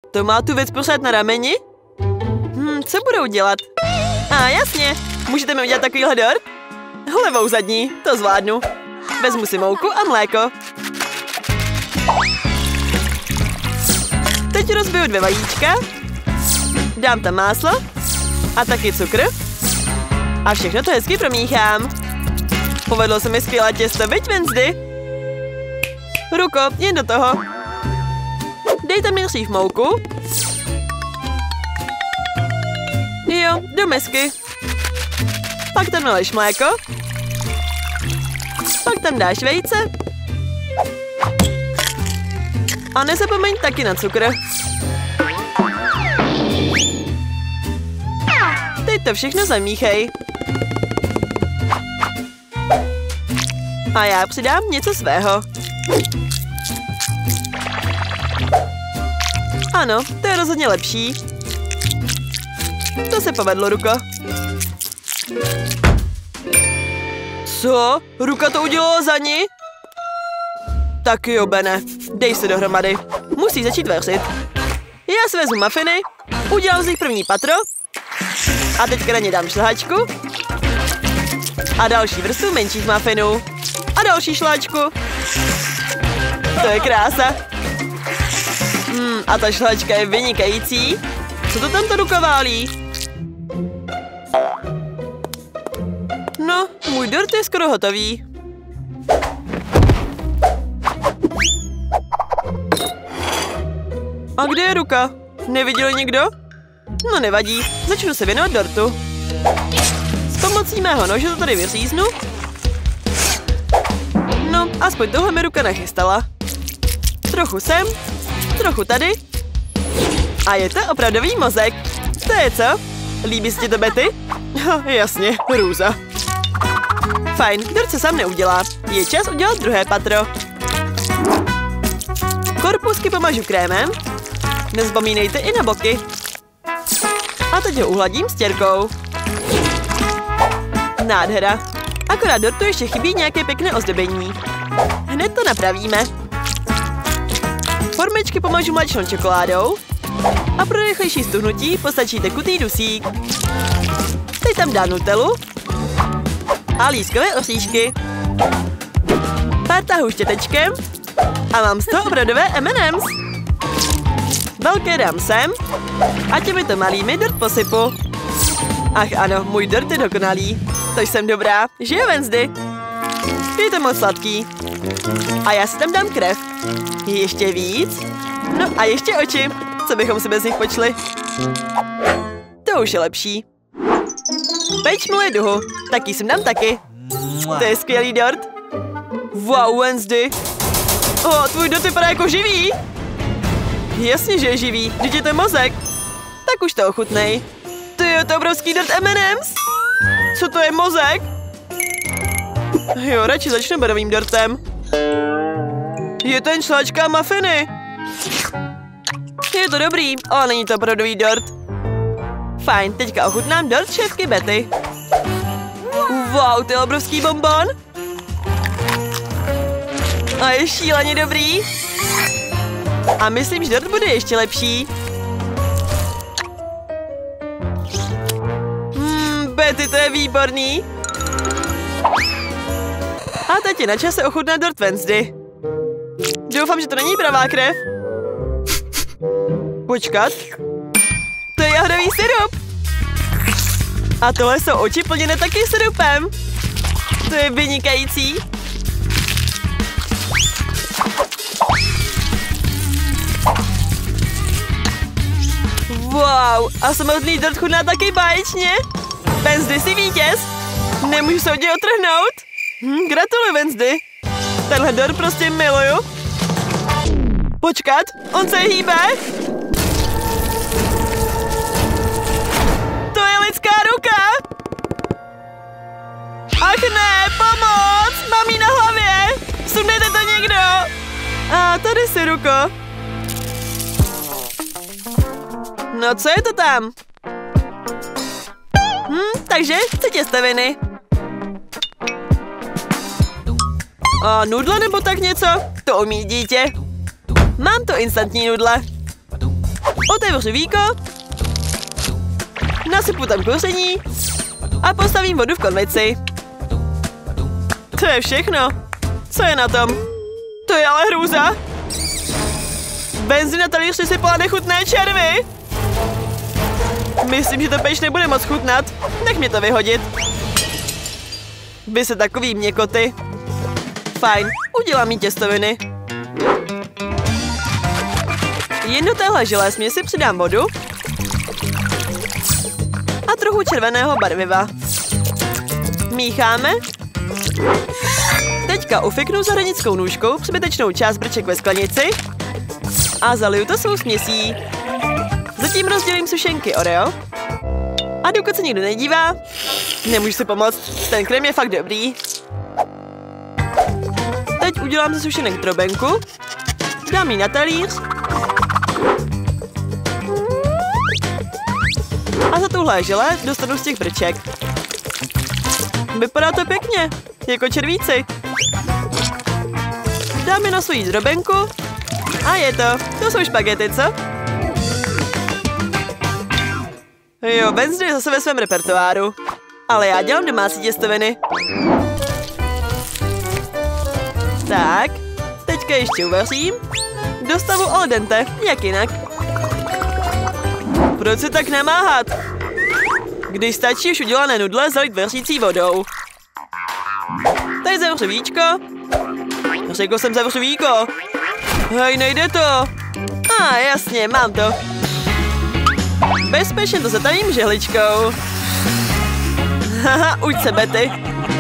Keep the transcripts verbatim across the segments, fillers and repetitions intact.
To má tu věc pořád na rameni? Hm, co budou dělat? A ah, jasně, můžete mi udělat takovýhle dort? Levou zadní, to zvládnu. Vezmu si mouku a mléko. Teď rozbiju dvě vajíčka. Dám tam máslo. A taky cukr. A všechno to hezky promíchám. Povedlo se mi skvělé těsto, viď Wednesday? Ruko, jen do toho. Dej tam nejdřív mouku. Jo, do misky. Pak tam nalejš mléko. Pak tam dáš vejce. A nezapomeň taky na cukr. Teď to všechno zamíchej. A já přidám něco svého. Ano, to je rozhodně lepší. To se povedlo, Ruko. Co? Ruka to udělala za ní? Tak jo, Bene, dej se dohromady. Musí začít vařit. Já si vezmu mafiny, udělám z nich první patro a teďka na ně dám šlehačku a další vrstvu menších mafinů a další šlehačku. To je krása. Hmm, a ta šlehačka je vynikající. Co to tam to Ruka válí? No, můj dort je skoro hotový. A kde je Ruka? Neviděl někdo? No nevadí, začnu se věnovat dortu. S pomocí mého nože to tady vyříznu. No, aspoň tohle mi Ruka nachystala. Trochu sem, trochu tady. A je to opravdový mozek. To je co? Líbí se ti to, Betty? Ha, jasně, hrůza. Fajn, dort se sám neudělá. Je čas udělat druhé patro. Korpusky pomažu krémem. Nezapomínejte i na boky. A teď ho uhladím stěrkou. Nádhera. Akorát dortu ještě chybí nějaké pěkné ozdobení. Hned to napravíme. Formičky pomažu mléčnou čokoládou. A pro rychlejší stuhnutí postačí tekutý dusík. Teď tam dám nutelu a lískové oříšky. Pár tahů štětečkem a mám z toho opravdové M and M's. Velké dám sem a těmito malými dort posypu. Ach ano, můj dort je dokonalý. To jsem dobrá, že jo, Wednesday? Je to moc sladký. A já si tam dám krev. Ještě víc. No a ještě oči. Co bychom si bez nich počli? To už je lepší. Peč miluje duhu. Taky jsem dám taky. To je skvělý dort. Wow, Wednesday. O, tvůj dort vypadá jako živý. Jasně, že je živý. Vždyť je to mozek. Tak už to ochutnej. To je to obrovský dort M and M's. Co to je mozek? Jo, radši začnu bodovým dortem. Je to jen šláčka a mafiny. Je to dobrý, ale není to opravdový dort. Fajn, teďka ochutnám dort šéfky Betty. Wow, to je obrovský bonbon. A je šíleně dobrý. A myslím, že dort bude ještě lepší. Hmm, Betty, to je výborný. A teď je na čase ochutnat dort Wednesday. Doufám, že to není pravá krev. Počkat. To je jahodový sirup. A tohle jsou oči plněné taky sirupem. To je vynikající. Wow, a samotný dort chutná taky báječně. Wednesday si vítěz. Nemůžu se od něj otrhnout. Hm, gratuluju, Wednesday. Tenhle dort prostě miluju. Počkat, on se hýbe. To je lidská ruka. Ach ne, pomoc, mám jí na hlavě. Sundejte to někdo. A tady si, Ruko. No, co je to tam? Hm, takže chci těstoviny. A nudle nebo tak něco? To umí dítě. Mám to instantní nudle. Otevřu víko. Nasypu tam koření. A postavím vodu v konvici. To je všechno. Co je na tom? To je ale hrůza. Benzín na talíři sypala nechutné červy. Myslím, že to peš nebude moc chutnat. Nech mě to vyhodit. Vy se takový měkoty. Fajn, udělám jí těstoviny. Jen do téhle želé směsi přidám vodu a trochu červeného barviva. Mícháme. Teďka ufiknu zahradnickou nůžkou přebytečnou část brček ve sklenici a zaliju to svou směsí. Zatím rozdělím sušenky Oreo. A dokud se nikdo nedívá, nemůžu si pomoct, ten krém je fakt dobrý. Teď udělám ze sušenek drobenku, dám ji na talíř a za tuhle želé dostanu z těch brček. Vypadá to pěkně, jako červíci. Dám je na svoji drobenku a je to, to jsou špagety, co? Jo, Wednesday je zase ve svém repertoáru. Ale já dělám domácí těstoviny. Tak, teďka ještě uvařím. Do stavu al dente, jak jinak. Proč se tak namáhat? Když stačí už udělané nudle zalit vařící vodou. Tady zavřu víčko. Řekl jsem zavřu víko. Hej, nejde to. A ah, jasně, mám to. Bezpečně to zatavím žehličkou. Haha, uč se, Betty.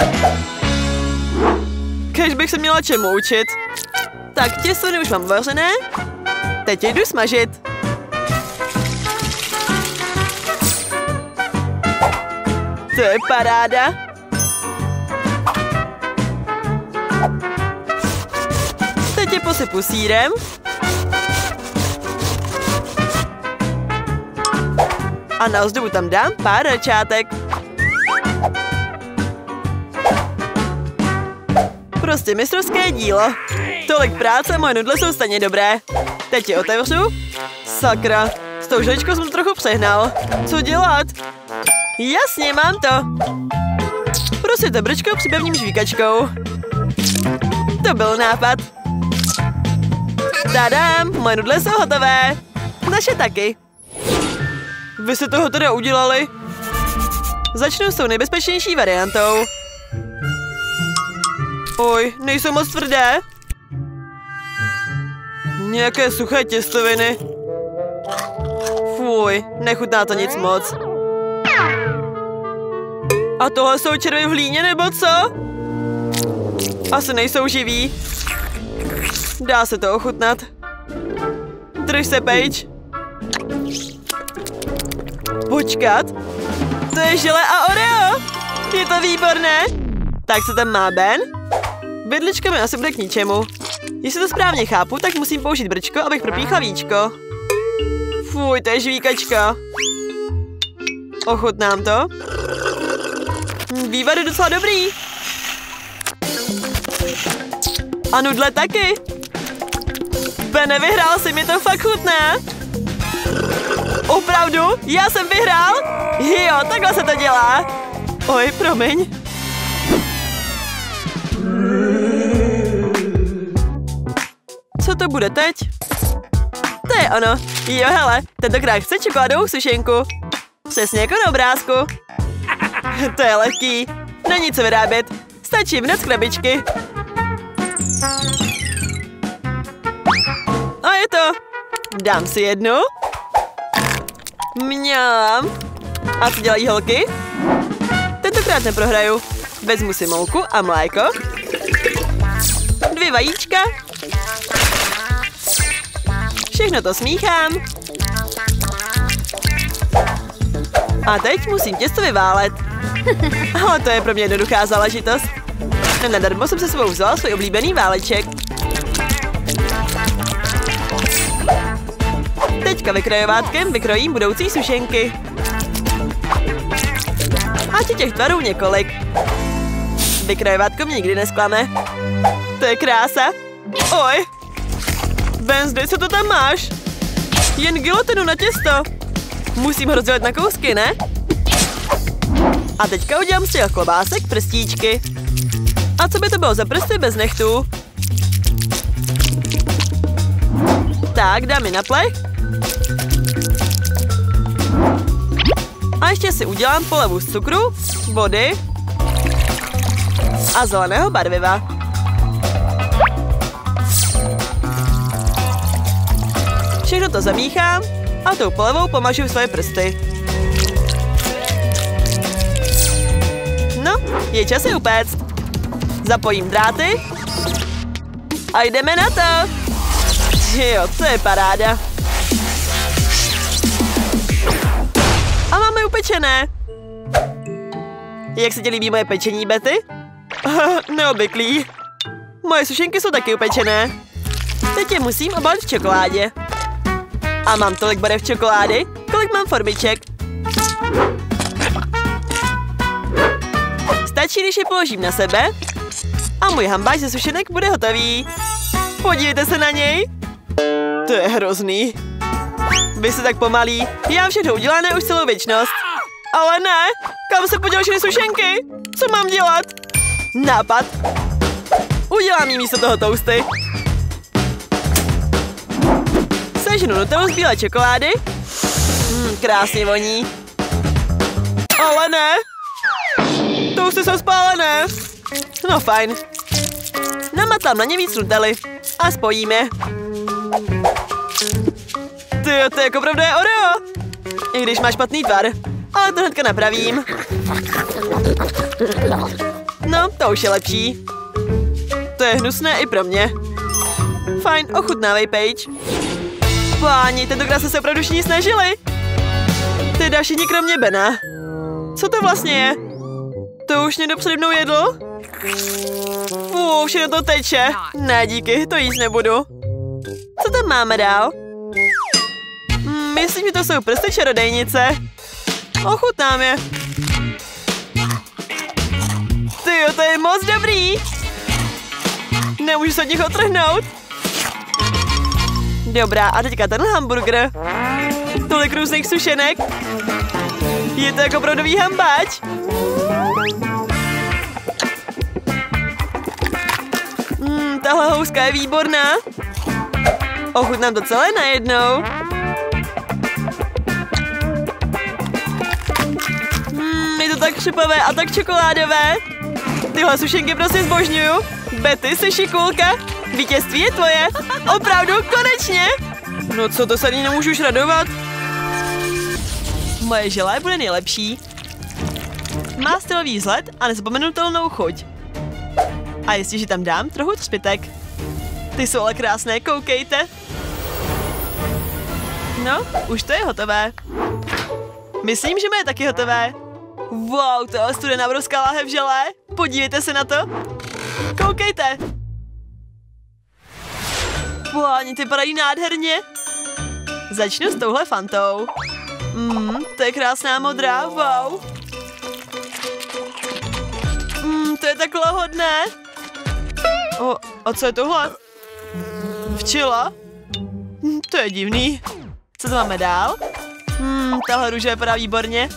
Kež bych se měla čemu učit. Tak, těstoviny už mám vařené. Teď jdu smažit. To je paráda. Teď je posypu sýrem. A na ozdobu tam dám pár rajčátek. Prostě mistrovské dílo. Tolik práce, moje nudle jsou stejně dobré. Teď je otevřu. Sakra, s tou žličkou jsem to trochu přehnal. Co dělat? Jasně, mám to. Prostě to brčko připevním žvíkačkou. To byl nápad. Tadám, moje nudle jsou hotové. Naše taky. Vy jste toho teda udělali? Začnu s tou nejbezpečnější variantou. Oj, nejsou moc tvrdé. Nějaké suché těstoviny. Fuj, nechutná to nic moc. A tohle jsou červy v hlíně, nebo co? Asi nejsou živí. Dá se to ochutnat. Drž se, Paige. Počkat. To je želé a Oreo. Je to výborné. Tak se tam má Ben. Vidlička mi asi bude k ničemu. Jestli to správně chápu, tak musím použít brčko, abych propíchla víčko. Fuj, to je žvíkačka. Ochutnám to. Vývar je docela dobrý. A nudle taky. Bene, vyhrál si, mi to fakt chutná. Opravdu? Já jsem vyhrál? Jo, takhle se to dělá. Oj, promiň. Co to bude teď? To je ono. Jo, hele, tentokrát chce čokoládovou sušenku. Přesně jako na obrázku. To je lehký. Není co vyrábět. Stačí hned z krabičky. A je to. Dám si jednu. Mňám. A co dělají holky? Tentokrát neprohraju. Vezmu si mouku a mléko. Dvě vajíčka. Všechno to smíchám. A teď musím těsto vyválet. Ale to je pro mě jednoduchá záležitost. Nadarmo jsem se svou vzala svůj oblíbený váleček. Teďka vykrojovátkem vykrojím budoucí sušenky. Ať je těch tvarů několik. Vykrojovátko mě nikdy nesklame. To je krása. Oj. Wednesday, co to tam máš? Jen gilotinu na těsto. Musím ho rozdělit na kousky, ne? A teďka udělám z těch klobásek prstíčky. A co by to bylo za prsty bez nechtů? Tak, dám je na plech. A ještě si udělám polevu z cukru, vody a zeleného barviva. Všechno to zamíchám a tou polevou pomažu svoje prsty. No, je čas je upéct. Zapojím dráty a jdeme na to. Jo, to je paráda. A máme upečené. Jak se ti líbí moje pečení, Betty? Neobvyklý. Moje sušenky jsou taky upečené. Teď je musím obalit v čokoládě. A mám tolik barev čokolády, kolik mám formiček. Stačí, když je položím na sebe a můj hambáč ze sušenek bude hotový. Podívejte se na něj. To je hrozný. Vy jste tak pomalí. Já mám všechno udělané už celou věčnost. Ale ne, kam se podělal všechny sušenky? Co mám dělat? Nápad. Udělám jí místo toho toasty. Sežnu nutellu z bílé čokolády. Hmm, krásně voní. Ale ne. Toasty jsou spálené. No fajn. Namatám na ně víc nutelly. A spojíme. Tyjo, to je jako pravda je Oreo. I když má špatný tvar. Ale to hnedka napravím. No, to už je lepší. To je hnusné i pro mě. Fajn, ochutnávej, Paige. Páni, tentokrát se se opravdu všichni snažili. Teda všichni kromě Bena. Co to vlastně je? To už někdo přede mnou jedl? Fů, všechno to teče. Ne, díky, to jíst nebudu. Co tam máme dál? Hmm, myslím, že to jsou prsty čarodejnice. Ochutnám je. Tyjo, to je moc dobrý. Nemůžu se od nich otrhnout. Dobrá, a teďka ten hamburger. Tolik různých sušenek. Je to jako opravdový hambáč. Hmm, tahle houska je výborná. Ochutnám to celé najednou. Hmm, je to tak křipavé a tak čokoládové. Tyhle sušenky prostě zbožňuju. Betty, jsi šikulka. Vítězství je tvoje. Opravdu, konečně. No co, to se ani nemůžu už radovat. Moje želé bude nejlepší. Má stylový vzhled a nezapomenutelnou chuť. A jestliže tam dám trochu třpitek. Ty jsou ale krásné, koukejte. No, už to je hotové. Myslím, že moje je taky hotové. Wow, to je studená obrovská láhev želé. Podívejte se na to. Koukejte. Páni, ty padají nádherně. Začnu s touhle fantou. Mm, to je krásná modrá, wow. Mm, to je tak lahodné. O, a co je tohle? Včela? Hm, to je divný. Co to máme dál? Hmm, tahle růže vypadá výborně.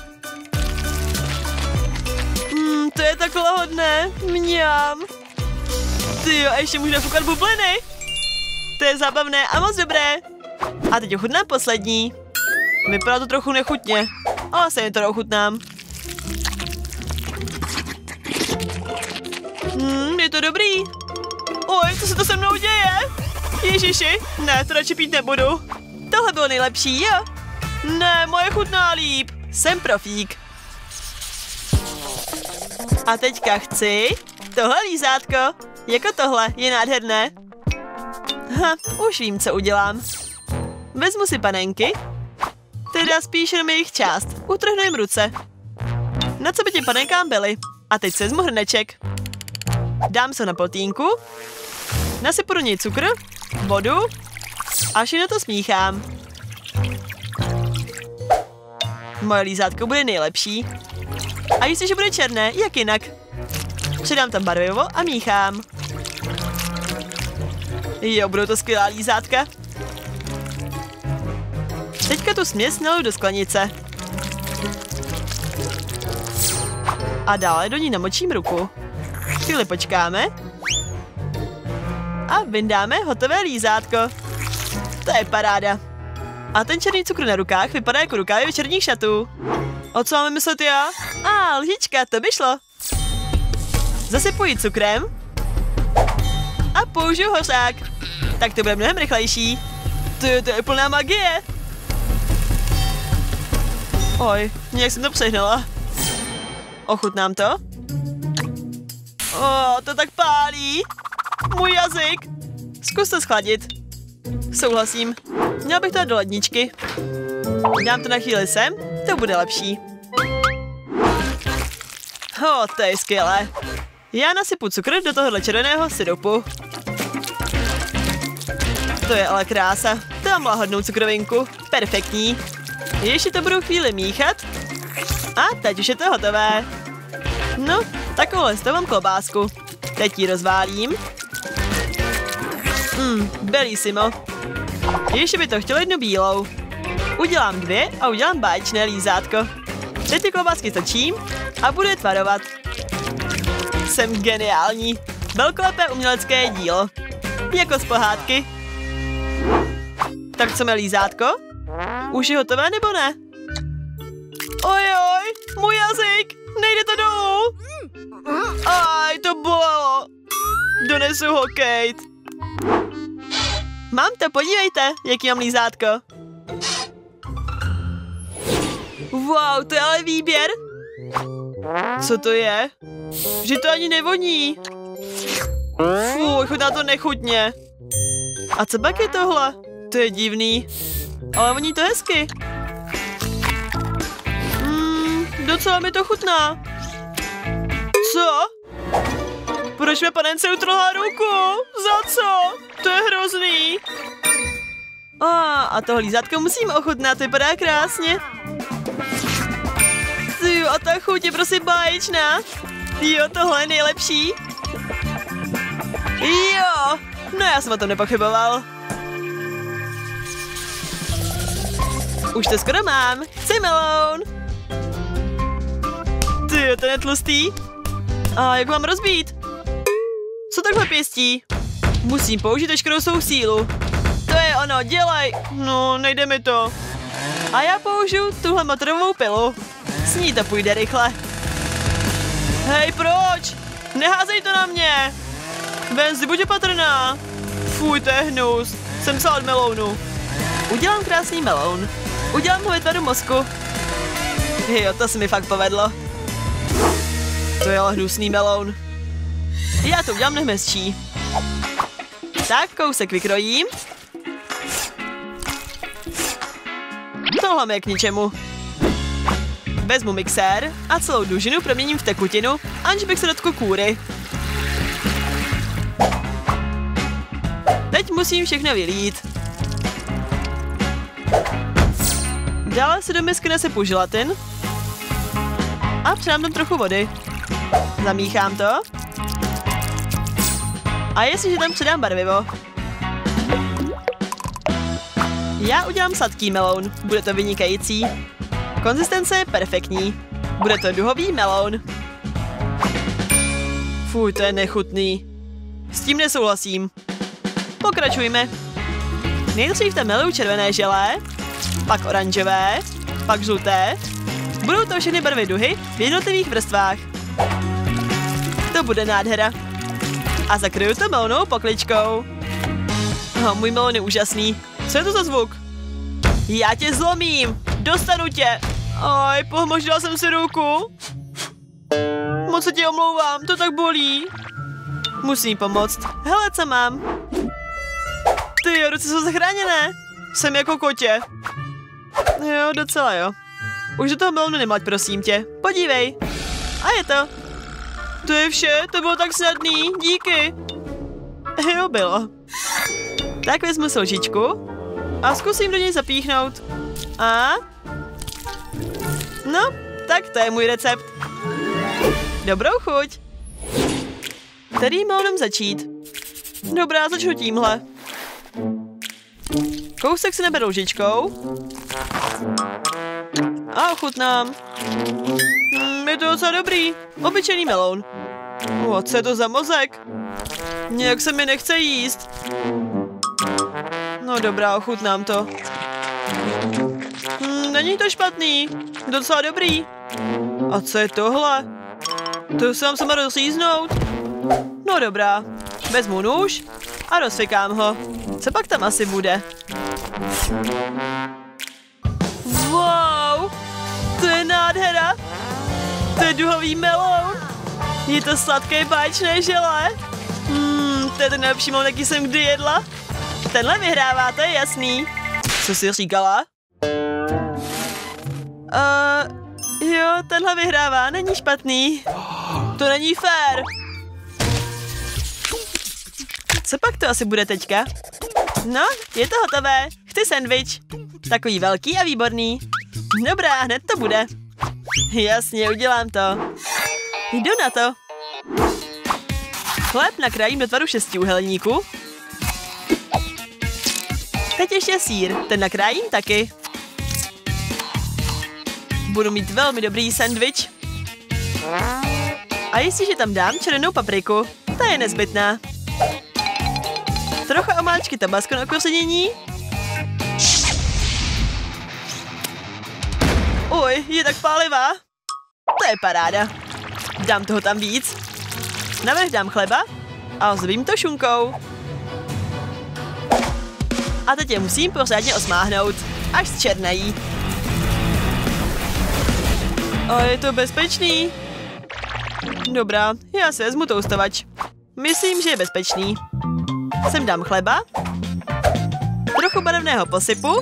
Hmm, to je tak lahodné. Mňam. Tyjo, a ještě můžu nafukat bubliny. To je zábavné a moc dobré. A teď ochutnám poslední. Vypadá to trochu nechutně, ale se mi to ochutnám. Hmm, je to dobrý. Oj, co se to se mnou děje? Ježiši, ne, to radši pít nebudu. Tohle bylo nejlepší, jo? Ne, moje chutná líp. Jsem profík. A teďka chci tohle lízátko. Jako tohle, je nádherné. Ha, už vím, co udělám. Vezmu si panenky. Teda spíš jenom jejich část. Utrhnu jim ruce. Na co by těm panenkám byly? A teď se vezmu hrneček. Dám se na plotínku. Nasypu do něj cukr, vodu a všechno to smíchám. Moje lízátko bude nejlepší. A jestliže bude černé, jak jinak? Přidám tam barvivo a míchám. Jo, budou to skvělá lízátka. Teďka tu směs naliju do sklenice. A dále do ní namočím ruku. Chvíli počkáme. A vyndáme hotové lízátko. To je paráda. A ten černý cukr na rukách vypadá jako rukávy večerních šatů. O co máme myslet já? A, lžička, to by šlo. Zasypuji cukrem. A použiju hořák. Tak to bude mnohem rychlejší. To je, to je plná magie. Oj, nějak jsem to přehnala. Ochutnám to. O, to tak pálí. Můj jazyk. Zkus to schladit. Souhlasím. Měl bych to dát do ledničky. Dám to na chvíli sem, to bude lepší. Ho, to je skvělé. Já nasypu cukr do tohohle červeného syrupu. To je ale krása. Dám lahodnou cukrovinku. Perfektní. Ještě to budu chvíli míchat. A teď už je to hotové. No, takovouhle z toho mám klobásku. Teď ji rozválím. Mmm, bellissimo. Ještě by to chtělo jednu bílou. Udělám dvě a udělám báječné lízátko. Teď ty klobásky točím a budu je tvarovat. Jsem geniální. Velkolepé umělecké dílo. Jako z pohádky. Tak chceme lízátko? Už je hotové nebo ne? Ojoj, můj jazyk, nejde to dolů. Aj, to bolelo. Donesu ho, Kate. Mám to, podívejte, jaký mám lízátko. Wow, to je ale výběr. Co to je? Že to ani nevoní. Fuj, chutná to nechutně. A co pak je tohle? To je divný. Ale voní to hezky. Mm, docela mi to chutná. Co? Proč mi panence utrhla ruku? Za co? To je hrozný. A, a to lízátko musím ochutnat, vypadá krásně. Tyjo, a ta chuť je prostě báječná. Jo, tohle je nejlepší. Jo, no já jsem o tom nepochyboval. Už to skoro mám. Chci meloun. Tyjo, ten je tlustý. A jak mám rozbít? Co takhle pěstí? Musím použít veškerou svou sílu. To je ono, dělej. No, nejde mi to. A já použiju tuhle motorovou pilu. S ní to půjde rychle. Hej, proč? Neházej to na mě. Venzi, buď opatrná. Fuj, to je hnus. Jsem psal od melounu. Udělám krásný meloun. Udělám ho ve tvaru mozku. Jo, to se mi fakt povedlo. To je ale hnusný meloun. Já to udělám mnohem hezčí. Tak, kousek vykrojím. Tohle mi je k ničemu. Vezmu mixér a celou dužinu proměním v tekutinu, aniž bych se dotkl kůry. Teď musím všechno vylít. Dále si do misky nasypu želatin a přidám tam trochu vody. Zamíchám to. A jestliže tam přidám barvivo. Já udělám sladký meloun, bude to vynikající. Konzistence je perfektní. Bude to duhový meloun. Fuj, to je nechutný. S tím nesouhlasím. Pokračujme. Nejdřív tam naliju červené želé, pak oranžové, pak žluté. Budou to všechny barvy duhy v jednotlivých vrstvách. To bude nádhera. A zakryju to melounovou pokličkou. Oh, můj meloun je úžasný. Co je to za zvuk? Já tě zlomím! Dostanu tě! Oj, pohmoždila jsem si ruku. Moc se ti omlouvám, to tak bolí. Musím pomoct. Hele, co mám? Ty, ruce jsou zachráněné. Jsem jako kotě. Jo, docela jo. Už do toho melounu nemlaď, prosím tě. Podívej. A je to. To je vše, to bylo tak snadný, díky. Jo, bylo. Tak vezmu si lžičku a zkusím do něj zapíchnout. A? No, tak to je můj recept. Dobrou chuť. Kterým melounem začít? Dobrá, začnu tímhle. Kousek si neberu lžičkou. A ochutnám. Mm, je to docela dobrý. Obyčejný meloun. O, co je to za mozek? Nějak se mi nechce jíst. No dobrá, ochutnám to. Mm, není to špatný. Docela dobrý. A co je tohle? To se mám sama rozříznout. No dobrá. Vezmu nůž a rozfikám ho. Co pak tam asi bude? Wow! To je nádhera! To je duhový meloun! Je to sladké báječné želé! Hmm, to je ten nejlepší meloun, jaký jsem kdy jedla. Tenhle vyhrává, to je jasný. Co jsi říkala? Uh, jo, tenhle vyhrává, není špatný. To není fér. Co pak to asi bude teďka? No, je to hotové. Chci sendvič. Takový velký a výborný. Dobrá, hned to bude. Jasně, udělám to. Jdu na to. Chléb nakrájím do tvaru šestiúhelníku. Teď ještě sýr, ten nakrájím taky. Budu mít velmi dobrý sendvič. A jestliže tam dám červenou papriku, ta je nezbytná. Trocha omáčky tabasco na okořenění. Uj, je tak pálivá. To je paráda. Dám toho tam víc. Navrch dám chleba a ozdobím to šunkou. A teď je musím pořádně osmáhnout, až zčernají. A je to bezpečný. Dobrá, já si vezmu toustovač. Myslím, že je bezpečný. Sem dám chleba, trochu barevného posypu.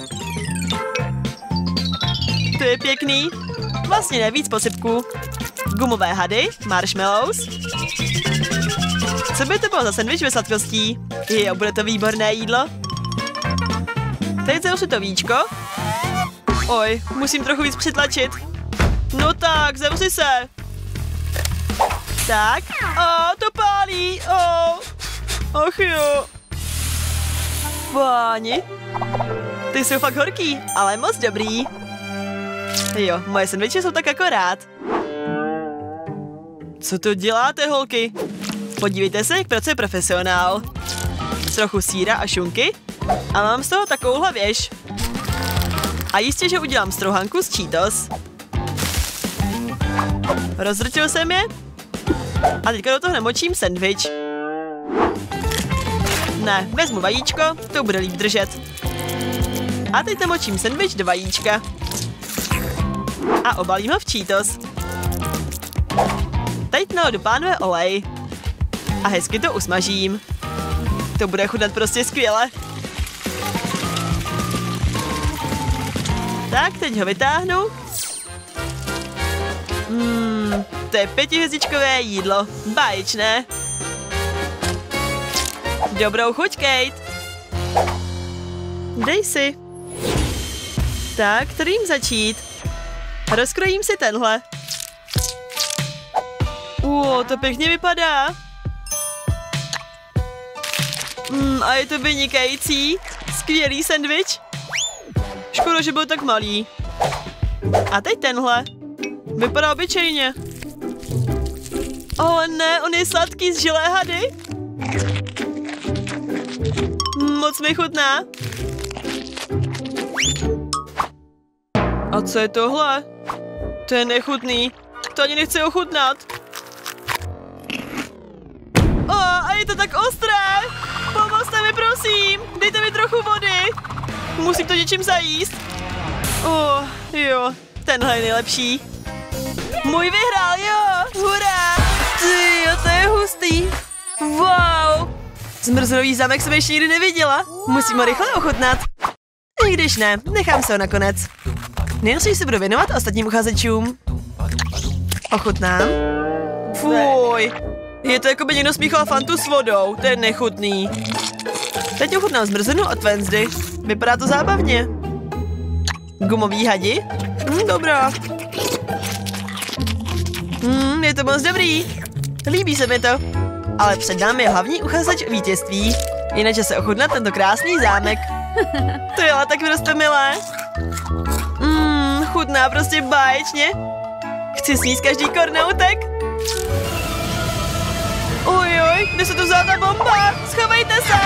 To je pěkný. Vlastně nejvíc posypků. Gumové hady, marshmallows. Co by to bylo za sendvič ve sladkostí? Jo, bude to výborné jídlo. Teď zavřu to víčko. Oj, musím trochu víc přitlačit. No tak, zavři se. Tak, o, to pálí, o. Ach jo. Páni. Ty jsou fakt horký, ale moc dobrý. Jo, moje sendviče jsou tak akorát. Co to děláte, holky? Podívejte se, jak pracuje profesionál. Trochu sýra a šunky a mám z toho takovouhle věž. A jistě, že udělám strouhanku z Cheetos. Rozdrtil jsem je a teďka do toho namočím sendvič. Ne, vezmu vajíčko, to bude líp držet. A teď namočím sendvič do vajíčka. A obalím ho v Cheetos. Teď naleju do pánve olej. A hezky to usmažím. To bude chutnat prostě skvěle. Tak, teď ho vytáhnu. Mmm, to je pětihvězdičkové jídlo. Báječné. Dobrou chuť, Kate. Dej si. Tak, kterým začít? Rozkrojím si tenhle. Uo, to pěkně vypadá. Mm, a je to vynikající. Skvělý sendvič. Škoda, že byl tak malý. A teď tenhle. Vypadá obyčejně. Ale ne, on je sladký z želé hady. Moc mi chutná. A co je tohle? To je nechutný. To ani nechci ochutnat. O, a je to tak ostré. Pomozte mi, prosím. Dejte mi trochu vody. Musím to něčím zajíst. O, jo, tenhle je nejlepší. Můj vyhrál, jo, hurá. Ty, jo, to je hustý. Wow. Zmrzlový zámek jsem ještě nikdy neviděla. Musím ho rychle ochutnat. I když ne, nechám se ho nakonec. Nejdřív se budu věnovat ostatním uchazečům. Ochutnám. Fuj. Je to jako by někdo smíchal Fantu s vodou. To je nechutný. Teď ochutnám zmrzlinu od Wednesday. Vypadá to zábavně. Gumový hadi? Hm, dobrá. Hm, je to moc dobrý. Líbí se mi to. Ale před námi je hlavní uchazeč o vítězství. Jinak se ochutnat tento krásný zámek. To je ale tak prostě milé. chutná prostě báječně. Chci sníst každý kornoutek. Ojoj, kde se tu vzala ta bomba? Schovejte se!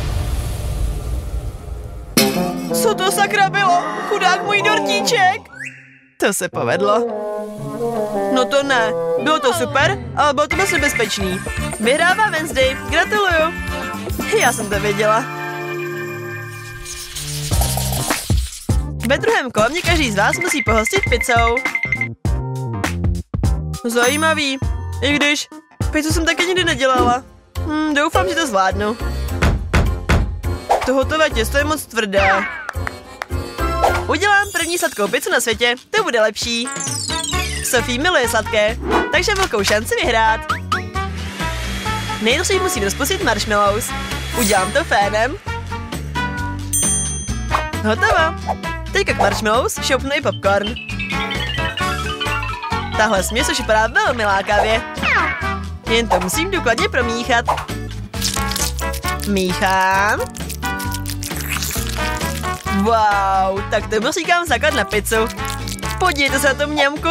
Co to sakra bylo? Chudák můj dortíček. To se povedlo. No to ne. Bylo to super, ale bylo to moc nebezpečný. Vyhrává Wednesday. Gratuluju. Já jsem to věděla. Ve druhém kole mě každý z vás musí pohostit pizzou. Zajímavý. I když pizzu jsem taky nikdy nedělala. Hm, doufám, že to zvládnu. To hotové těsto je moc tvrdé. Udělám první sladkou pizzu na světě, to bude lepší. Sophie miluje sladké, takže velkou šanci vyhrát. Nejdřív musím rozpustit marshmallows. Udělám to fénem. Hotovo. Teďka k marshmallows šoupnu i popcorn. Tahle směs už vypadá velmi lákavě. Jen to musím důkladně promíchat. Míchám. Wow, tak to musí kam základ na pizzu. Podívejte se na to mňamku.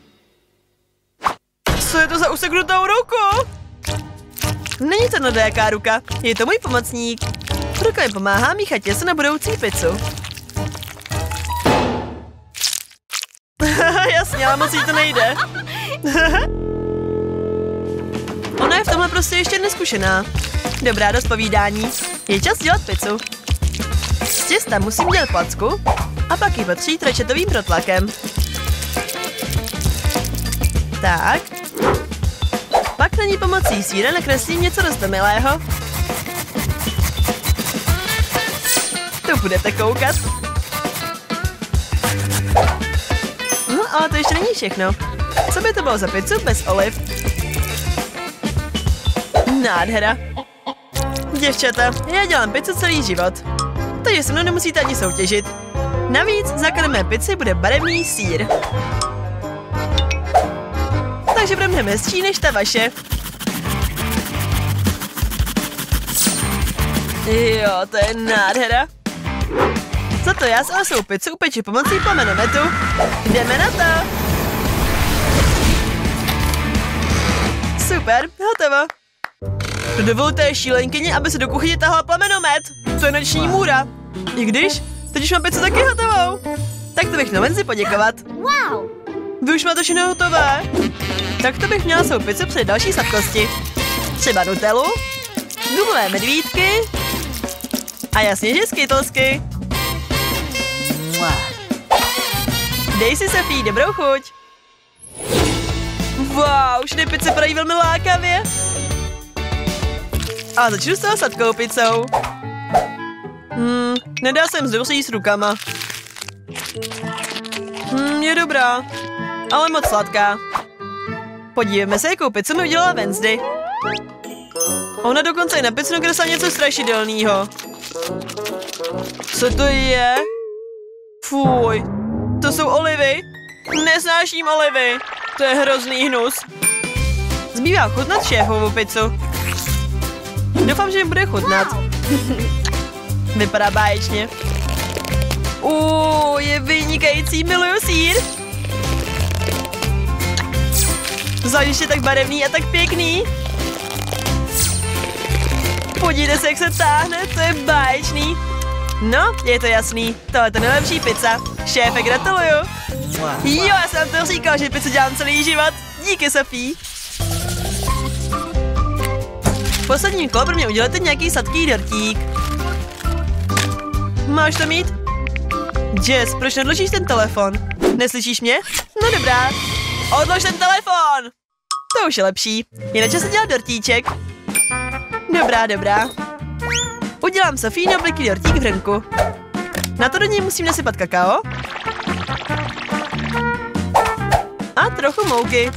Co je to za useknutou ruku? Není to jaká ruka, je to můj pomocník. Ruka mi pomáhá míchat těsto na budoucí pizzu. Jasně, ale moc jí to nejde. Ona je v tomhle prostě ještě neskušená. Dobrá, dost povídání. Je čas dělat pizzu. Z těsta musím dělat placku a pak ji potřít rečetovým protlakem. Tak. Pak na ní pomocí sýra nakreslím něco roztomilého. To budete koukat. No ale to ještě není všechno. Co by to bylo za pizzu bez oliv? Nádhera. Děvčata, já dělám pizzu celý život. Takže se mnou nemusíte ani soutěžit. Navíc základem mé pizzy bude barevný sýr. Takže bude mnohem hezčí než ta vaše. Jo, to je nádhera. Za to já s svou pizzu upeču pomocí plamenometu. Jdeme na to. Super, hotovo. Dovolte šílenkyni, aby se do kuchyně tahla plamenomet. To je noční můra. I když, teď už mám pizzu taky hotovou. Tak to bych měl Wednesday poděkovat. Wow. Vy už máte všechno hotové. Tak to bych měla svou pizzu před další sladkosti. Třeba nutelu, gumové medvídky a jasně, že skytlsky. Dej si, Sophie, dobrou chuť. Wow, všechny pizze padají velmi lákavě. A začnu s toho sladkou pizzou. Hmm, nedá se jim zdouří s rukama. Hmm, je dobrá, ale moc sladká. Podívejme se, jakou pizzu mi udělala Wednesday. Ona dokonce i na pizzu nakreslila něco strašidelného. Co to je? Fuj, to jsou olivy. Nesnáším olivy. To je hrozný hnus. Zbývá chutnat šéfovou pizzu. Doufám, že mi bude chutnat. Vypadá báječně. Uuu, je vynikající, miluju sýr. Zvlášť je tak barevný a tak pěkný. Podívejte se, jak se táhne, to je báječný. No, je to jasný, tohle je to nejlepší pizza. Šéfe, gratuluju. Jo, já jsem to říkal, že pizzu dělám celý život. Díky, Sophie. V posledním kole pro mě udělejte nějaký sladký dortík. Máš to mít? Jess, proč nedložíš ten telefon? Neslyšíš mě? No dobrá. Odlož ten telefon! To už je lepší. Je na čase dělat dortíček. Dobrá, dobrá. Udělám Sophie obliklý dortík v hrnku. Na to do něj musím nasypat kakao. A trochu mouky.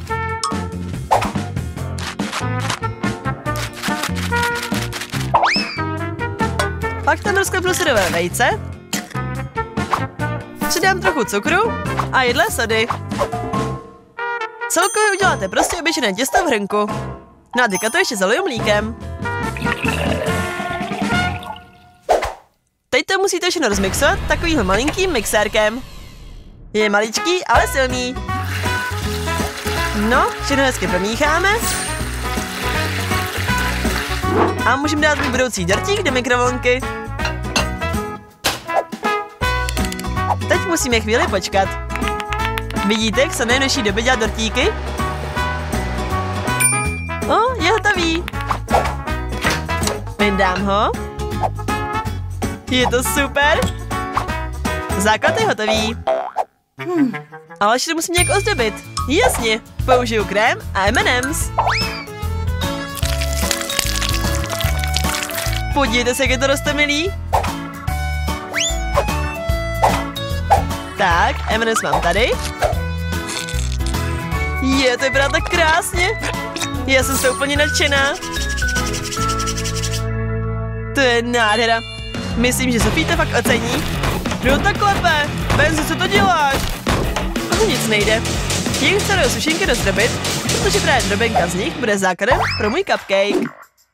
Pak tam rozklepnu syrové vejce. Přidám trochu cukru a jedlé sody. Celkově uděláte prostě obyčejné těsto v hrnku. No a teďka to ještě zaliju mlíkem. Teď to musíte všechno rozmixovat takovým malinkým mixérkem. Je maličký, ale silný. No, všechno hezky promícháme. A můžeme dát můj budoucí dortík do mikrovlnky. Teď musíme chvíli počkat. Vidíte, jak se nejnožší doby dělat dortíky? O, je hotový. Vyndám ho. Je to super. Základ je hotový. Hm. Ale ještě to musím nějak ozdobit. Jasně, použiju krém a M and M's. Podívejte se, jak je to roztomilý. Tak, M and M's mám tady. Je, to vypadá tak krásně. Já jsem se úplně nadšená. To je nádhera. Myslím, že Sophie to fakt ocení. No tak klepe, Benzi, co to děláš? To nic nejde. Jen chci do sušenky rozdrobit, protože právě drobenka z nich bude základem pro můj cupcake.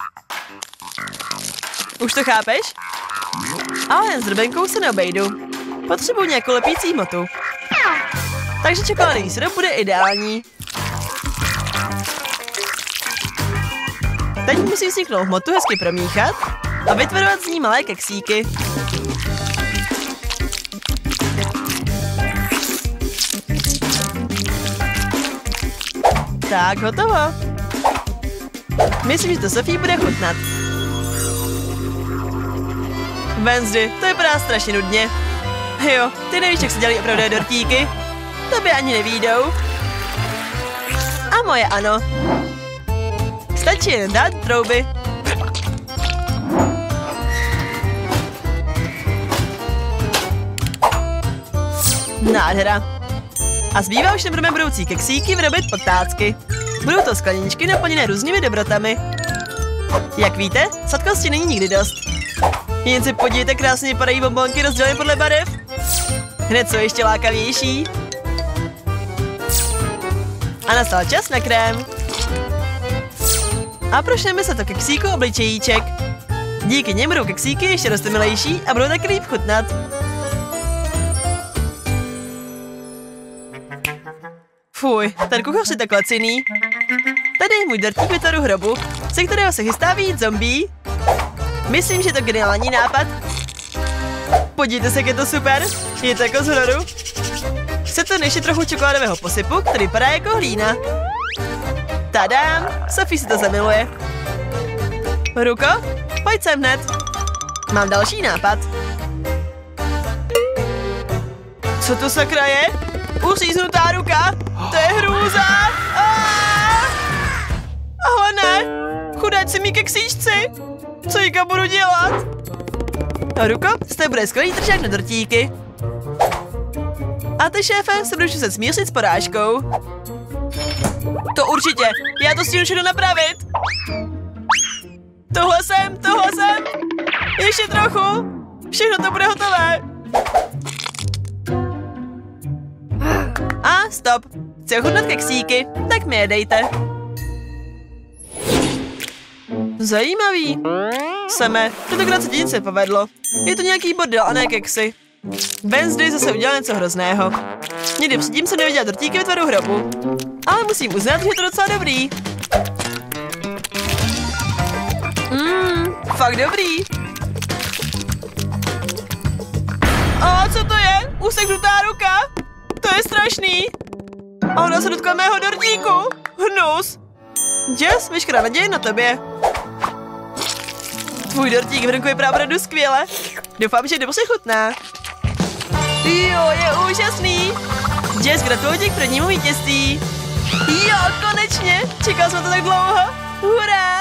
Už to chápeš? Ale jen s drobenkou se neobejdu. Potřebuji nějakou lepící hmotu. Takže čokoládový syrup bude ideální. Teď musím sníknout hmotu hezky promíchat a vytvarovat z ní malé keksíky. Tak, hotovo. Myslím, že to Sophie bude chutnat. Wednesday, to vypadá strašně nudně. Jo, ty nevíš, jak se dělají opravdu dortíky. Tobě ani nevídou. A moje ano. Stačí jen dát trouby. Nádhera. A zbývá už nebudeme budoucí keksíky vyrobit pod tácky. Budou to skleničky naplněné různými dobrotami. Jak víte, sladkosti není nikdy dost. Jen si podívejte, krásně vypadají bonbonky rozdělené podle barev. Hned jsou ještě lákavější. A nastal čas na krém. A prošleme se to keksíku obličejíček. Díky něm budou keksíky ještě roztomilejší a budou tak líp chutnat. Fuj, ten kuchař je tak laciný. Tady je můj dortík ve tvaru hrobu, ze kterého se chystá vyjít zombie. Myslím, že je to geniální nápad. Podívejte se, jak je to super. Je to jako z hororu. Chcete ještě trochu čokoládového posypu, který vypadá jako hlína. Tadám, Sophie si to zamiluje. Ruko, pojď sem hned. Mám další nápad. Co to sakra je? Uříznutá ruka? To je hrůza! Ale ne! Chudáci mý keksíčci! Co jika budu dělat? A Ruko, z té bude skvělý držák na dortíky. A ty, šéfe, se budu muset smířit s porážkou. To určitě, já to stihnu všechno napravit. Tohle sem, tohle sem. Ještě trochu. Všechno to bude hotové. A stop. Chci ochutnat keksíky, tak mi je dejte. Zajímavý. Seme, tentokrát se ti nic nepovedlo. Je to nějaký bordel a ne keksy. Wednesday zase udělal něco hrozného. Někdy předtím jsem neviděla dortíky ve tvaru hrobu. Ale musím uznat, že je to docela dobrý. Mmm, fakt dobrý. A co to je? Useknutá ruka? To je strašný. A ona se dotkla mého dortíku. Hnus. Jess, veškerá naděje na tobě. Tvůj dortík v ruku vypadá opravdu skvěle. Doufám, že dobře chutná. Jo, je úžasný. Jess, gratuluji ti k prvnímu vítězství. Jo, konečně. Čekal jsem to tak dlouho. Hurá.